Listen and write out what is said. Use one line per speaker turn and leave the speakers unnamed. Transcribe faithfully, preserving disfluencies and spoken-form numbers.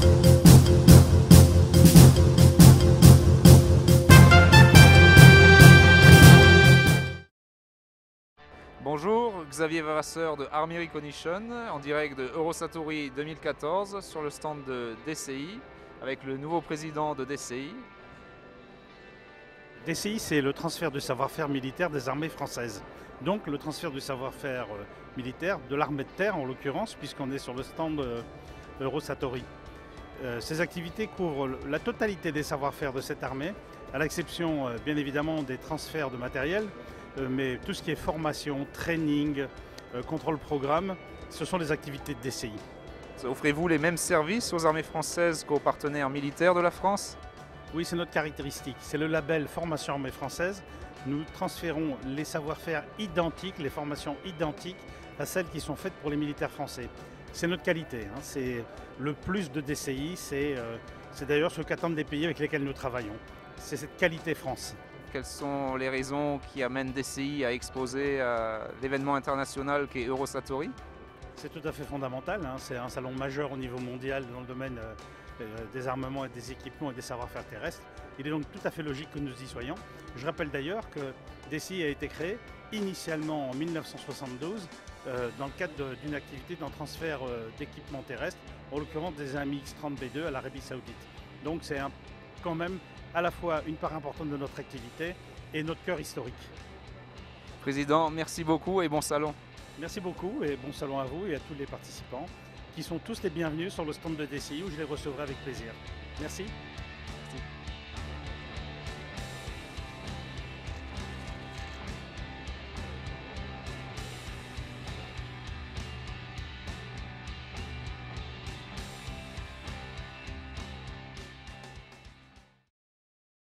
Bonjour, Xavier Vavasseur de Army Recognition, en direct de Eurosatory deux mille quatorze sur le stand de D C I, avec le nouveau président de D C I.
D C I, c'est le transfert du savoir-faire militaire des armées françaises. Donc le transfert du savoir-faire euh, militaire de l'armée de terre en l'occurrence, puisqu'on est sur le stand euh, Eurosatory. Euh, ces activités couvrent la totalité des savoir-faire de cette armée, à l'exception euh, bien évidemment des transferts de matériel, euh, mais tout ce qui est formation, training, euh, contrôle programme, ce sont les activités de D C I.
Offrez-vous les mêmes services aux armées françaises qu'aux partenaires militaires de la France ?
Oui, c'est notre caractéristique. C'est le label Formation Armée Française. Nous transférons les savoir-faire identiques, les formations identiques à celles qui sont faites pour les militaires français. C'est notre qualité, hein. C'est le plus de D C I, c'est euh, d'ailleurs ce qu'attendent les pays avec lesquels nous travaillons. C'est cette qualité France.
Quelles sont les raisons qui amènent D C I à exposer à l'événement international qu'est Eurosatory ?
C'est tout à fait fondamental, hein. C'est un salon majeur au niveau mondial dans le domaine euh, des armements et des équipements et des savoir-faire terrestres. Il est donc tout à fait logique que nous y soyons. Je rappelle d'ailleurs que D C I a été créé initialement en mille neuf cent soixante-douze euh, dans le cadre d'une activité d'un transfert euh, d'équipements terrestres, en l'occurrence des A M X trente B deux à l'Arabie Saoudite. Donc c'est quand même à la fois une part importante de notre activité et notre cœur historique.
Président, merci beaucoup et bon salon.
Merci beaucoup et bon salon à vous et à tous les participants qui sont tous les bienvenus sur le stand de D C I où je les recevrai avec plaisir. Merci.